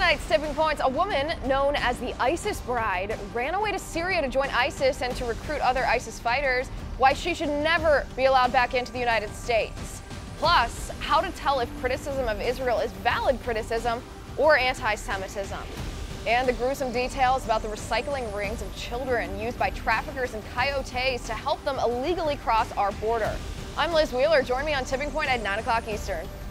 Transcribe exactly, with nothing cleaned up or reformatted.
tonight's Tipping Points, a woman known as the ISIS bride ran away to Syria to join ISIS and to recruit other ISIS fighters, why she should never be allowed back into the United States. Plus, how to tell if criticism of Israel is valid criticism or anti-Semitism. And the gruesome details about the recycling rings of children used by traffickers and coyotes to help them illegally cross our border. I'm Liz Wheeler. Join me on Tipping Point at nine o'clock Eastern.